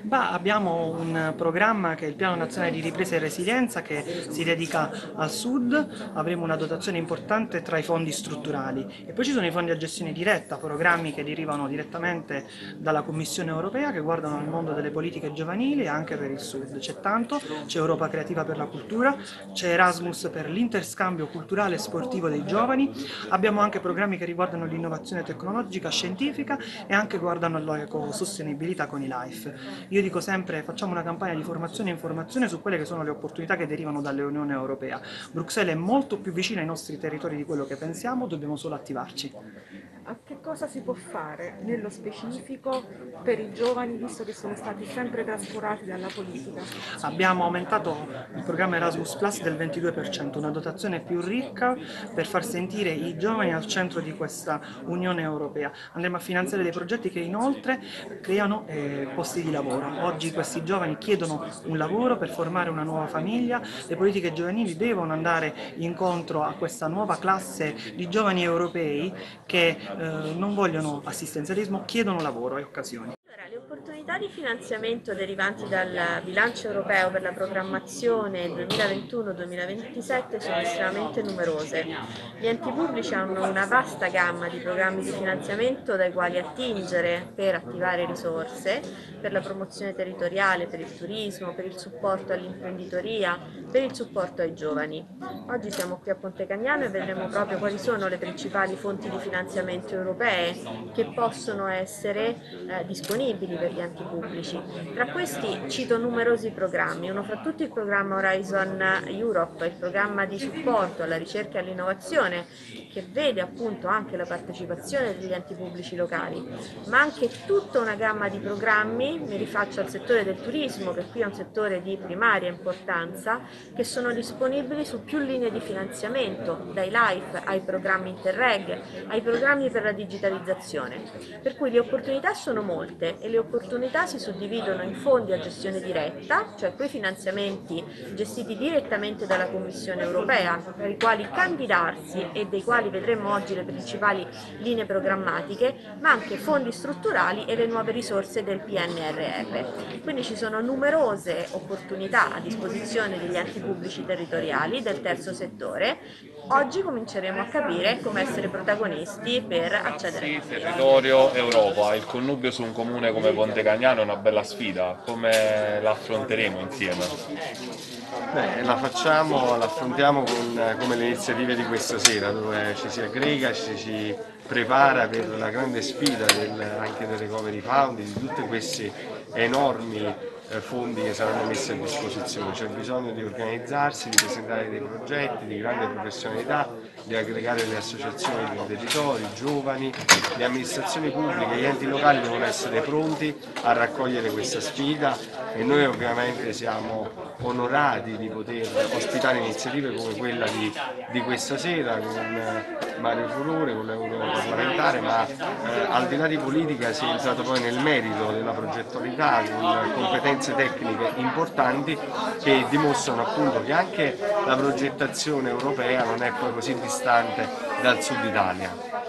Abbiamo un programma che è il Piano Nazionale di Ripresa e Resilienza che si dedica al Sud, avremo una dotazione importante tra i fondi strutturali e poi ci sono i fondi a gestione diretta, programmi che derivano direttamente dalla Commissione Europea che guardano al mondo delle politiche giovanili anche per il Sud. C'è tanto, c'è Europa Creativa per la Cultura, c'è Erasmus per l'interscambio culturale e sportivo dei giovani, abbiamo anche programmi che riguardano l'innovazione tecnologica, scientifica e anche guardano all'ecosostenibilità con i LIFE. Io dico sempre facciamo una campagna di formazione e informazione su quelle che sono le opportunità che derivano dall'Unione Europea. Bruxelles è molto più vicina ai nostri territori di quello che pensiamo, dobbiamo solo attivarci. A che cosa si può fare nello specifico per i giovani, visto che sono stati sempre trascurati dalla politica? Abbiamo aumentato il programma Erasmus Plus del 22%, una dotazione più ricca per far sentire i giovani al centro di questa Unione Europea. Andremo a finanziare dei progetti che inoltre creano posti di lavoro. Oggi questi giovani chiedono un lavoro per formare una nuova famiglia, le politiche giovanili devono andare incontro a questa nuova classe di giovani europei che non vogliono assistenzialismo, chiedono lavoro e occasioni. Allora, le opportunità di finanziamento derivanti dal bilancio europeo per la programmazione 2021-2027 sono estremamente numerose. Gli enti pubblici hanno una vasta gamma di programmi di finanziamento dai quali attingere per attivare risorse, per la promozione territoriale, per il turismo, per il supporto all'imprenditoria, per il supporto ai giovani. Oggi siamo qui a Ponte Cagnano e vedremo proprio quali sono le principali fonti di finanziamento europee che possono essere disponibili per gli enti pubblici. Tra questi cito numerosi programmi, uno fra tutti il programma Horizon Europe, il programma di supporto alla ricerca e all'innovazione che vede appunto anche la partecipazione degli enti pubblici locali, ma anche tutta una gamma di programmi, mi rifaccio al settore del turismo che qui è un settore di primaria importanza, che sono disponibili su più linee di finanziamento, dai LIFE ai programmi Interreg, ai programmi per la digitalizzazione. Per cui le opportunità sono molte e le opportunità si suddividono in fondi a gestione diretta, cioè quei finanziamenti gestiti direttamente dalla Commissione Europea, per i quali candidarsi e dei quali vedremo oggi le principali linee programmatiche, ma anche fondi strutturali e le nuove risorse del PNRR. Quindi ci sono numerose opportunità a disposizione degli enti pubblici territoriali, del terzo settore. Oggi cominceremo a capire come essere protagonisti per accedere a territorio, Europa, il connubio su un comune come Ponte Cagnano è una bella sfida, come la affronteremo insieme? La affrontiamo come le iniziative di questa sera, dove ci si aggrega, ci si prepara per la grande sfida anche del Recovery Fund, di tutti questi enormi fondi che saranno messi a disposizione. C'è bisogno di organizzarsi, di presentare dei progetti di grande professionalità, di aggregare le associazioni del territorio, i giovani, le amministrazioni pubbliche, gli enti locali devono essere pronti a raccogliere questa sfida e noi ovviamente siamo onorati di poter ospitare iniziative come quella di questa sera con Mario Furore, con l'Europarlamentare, ma al di là di politica si è entrato poi nel merito della progettualità con competenze tecniche importanti che dimostrano appunto che anche la progettazione europea non è poi così distante dal Sud Italia.